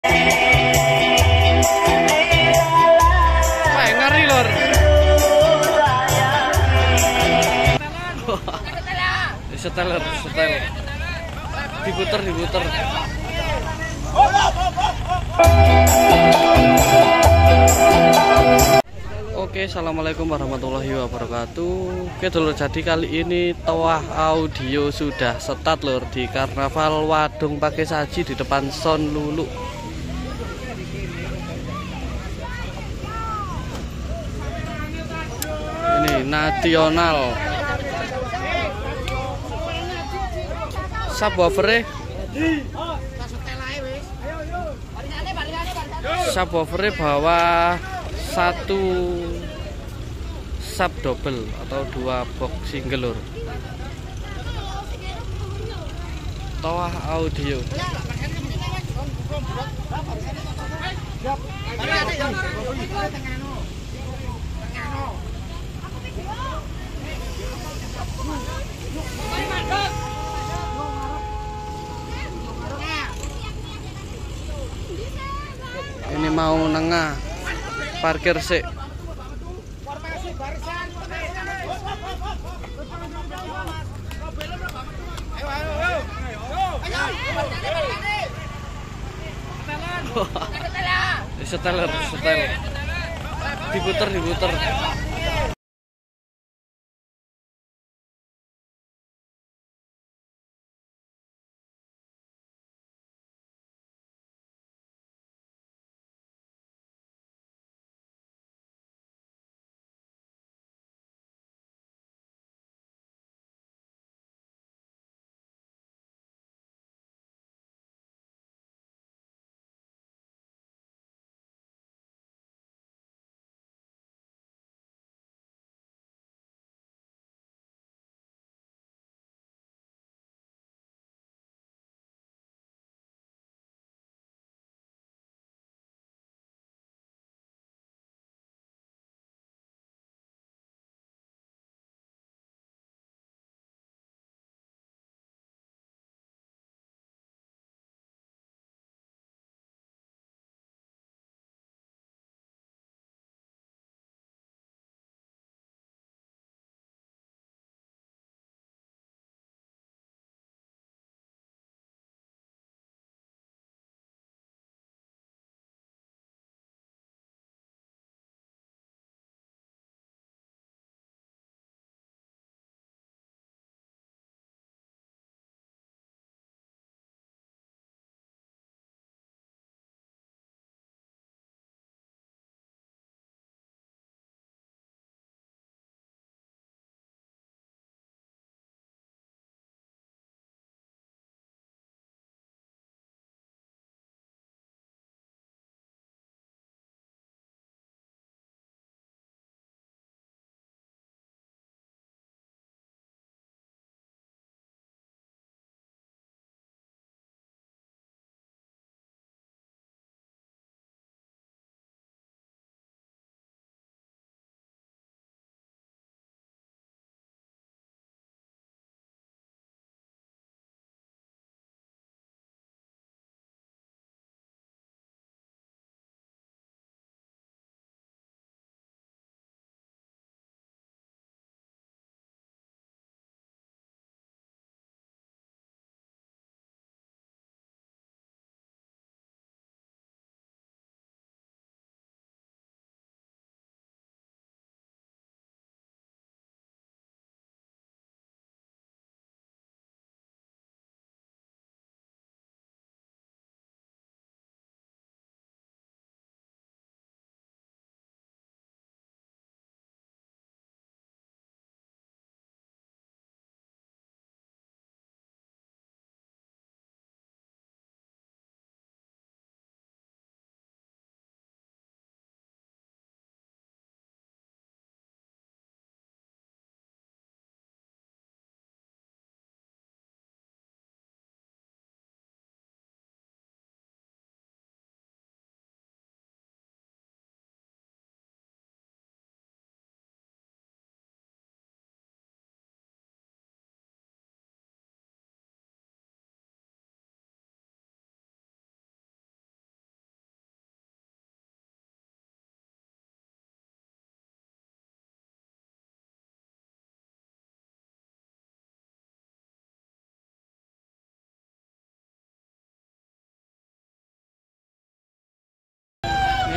Wah, ngeri lor. Seteler, setel. Diputer, diputer. Oke, assalamualaikum warahmatullahi wabarakatuh. Oke dulur, jadi kali ini Toah Audio sudah start lur di Karnaval Wadung Pakai Saji di depan Son Lulu. Ini nasional. Subwoofer bawah satu sub double atau 2 box single lur. Toah Audio. Ini mau nengah, parkir sik. Seteler, setel. Diputer, diputer.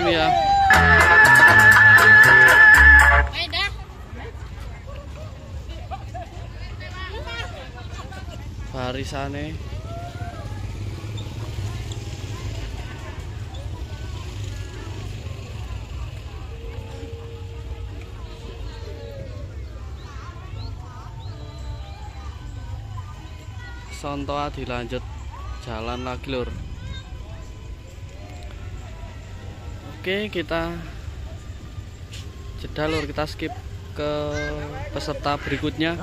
ini ya. Barisane Sontoa dilanjut jalan lagi lur. Oke, kita jeda lur, kita skip ke peserta berikutnya.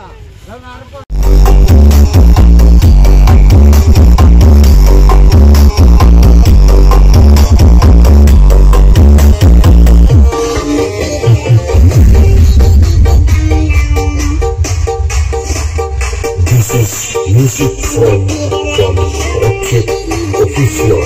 Music from Rocket Official.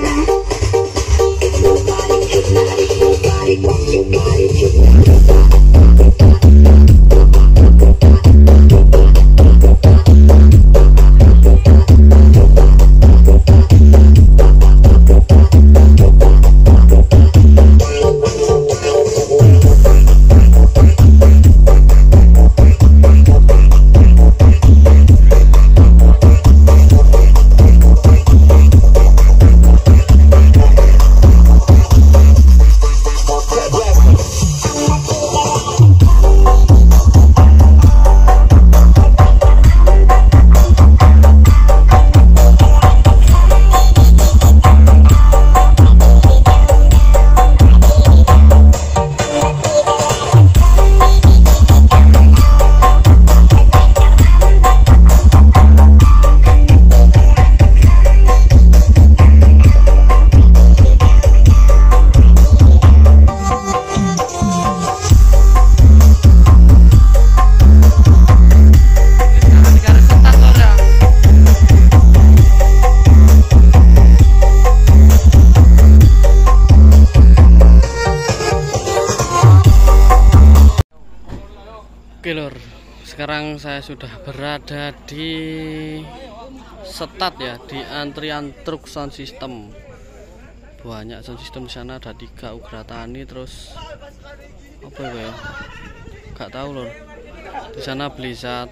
Oke lur, sekarang saya sudah berada di start ya, di antrian truk sound system. Banyak sound system di sana, ada 3 Ugratani, terus apa ya? Gak tahu lur. Di sana Blizzard.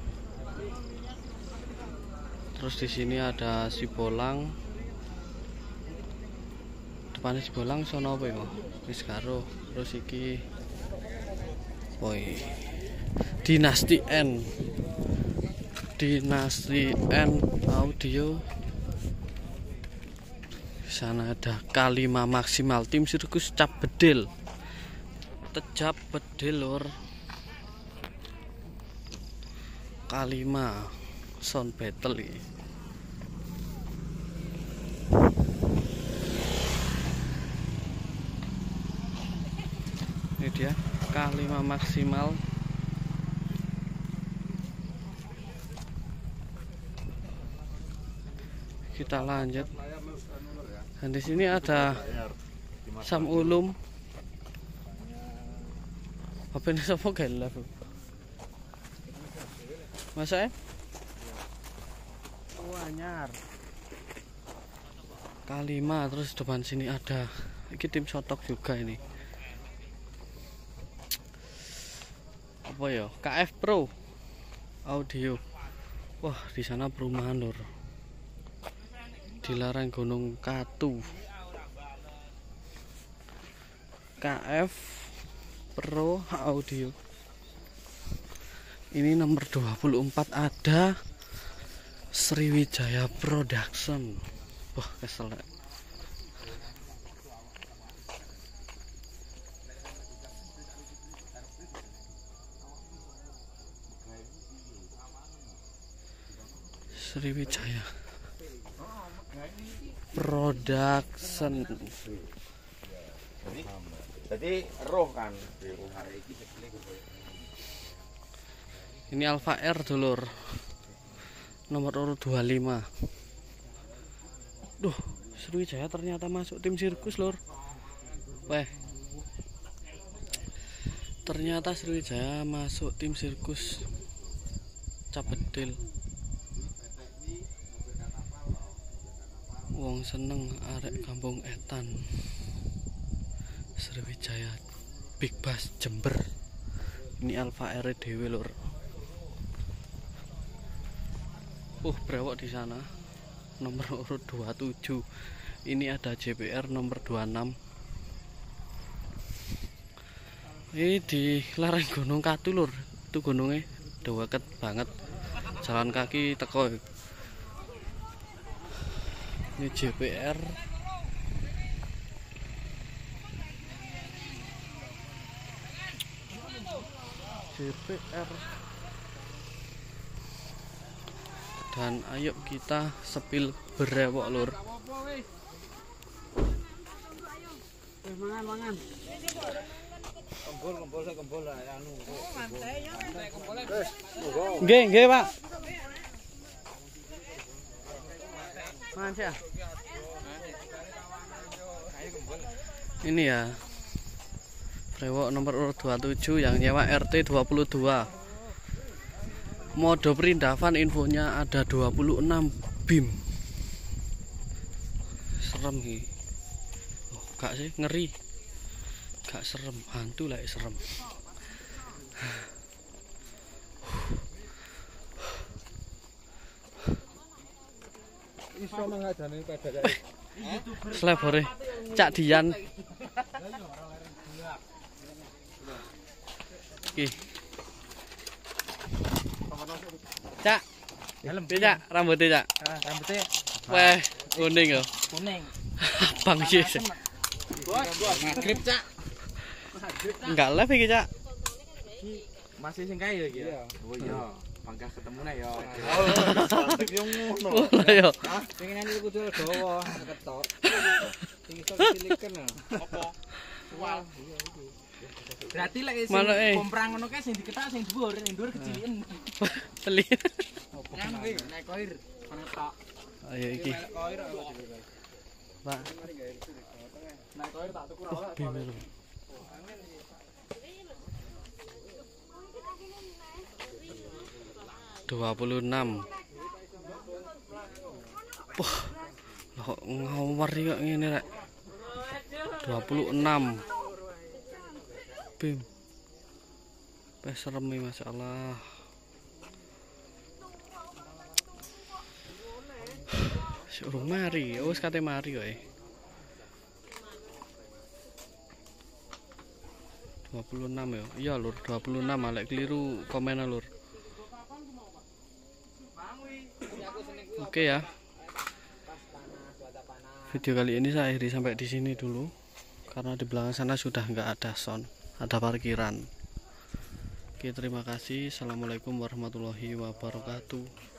Terus di sini ada Sibolang. Depannya Sibolang sono apa ya? Wis karo. Terus iki Dinasti N Audio. Di sana ada K5 Maksimal, tim sirkus Cap Bedil, Tejab Bedil lur. K5 Sound Battle ini. Ini dia K5 Maksimal. Kita lanjut. Dan di sini ada Sam Ulum. Apa ini sama gelap? Masa anyar. K5, terus depan sini ada ini tim sotok juga ini. Apa ya? KF Pro Audio. Wah, di sana perumahan lur. Di lereng Gunung Katu. KF Pro Audio. Ini nomor 24 ada Sriwijaya Production. Wah, kesel. Sriwijaya Production. Jadi roh kan. Ini Alfa R dulur. Nomor urut 25. Duh, Sriwijaya ternyata masuk tim sirkus lur. Weh. Ternyata Sriwijaya masuk tim sirkus Cap Bedil. Wong seneng arek kampung etan. Sriwijaya Big Bass Jember. Ini Alfa R dhewe lur. Brewok di sana. Nomor urut 27. Ini ada JPR nomor 26. Ini di lereng Gunung Katu lur. Itu gunungnya deket banget. Jalan kaki teko. Ini JPR. Dan ayo kita sepil berewok lur. Mangan. Kembol lah anu. Nggih, Pak. Mangan ya. Ini ya. Brewok nomor urut 27 yang nyewa RT 22. Mode perindavan infonya ada 26 BIM. Serem nih. Gak sih, ngeri. Gak serem, hantu lah serem. Iso mangadane padha kae. Slebore Cak Dian. Iki. Cak. Cak, rambutnya Cak. Rambutnya Weh, kuning yo. kuning. Bang iki. Magrib, Cak. Enggak live iki, Cak. Masih sing kae ya iki. Oh iya, bangga ketemu nih ya. Pantek yo ngono. Yo. Pengen ini kudu dawa, ketok. Sing iso diciliken lho. Apa? Wal. Berarti lek sing komprang ngono kae sing diketak sing dhuwur, sing dhuwur keciliken. Teli. Kan kuwi nek koir ketok. Ayo iki. Koir Pak. nek koir tak tuku ora. Bimel. $26. Wah, kok ngawur kok ngene rek. 26. Bim. Wes serem iki masyaallah. Suruh mari, wis kate mari kok. 26 ya. Iya lur, 26 malek keliru komen lur. Oke ya. Video kali ini saya akhiri sampai di sini dulu. Karena di belakang sana sudah nggak ada sound, ada parkiran. Oke, terima kasih. Assalamualaikum warahmatullahi wabarakatuh.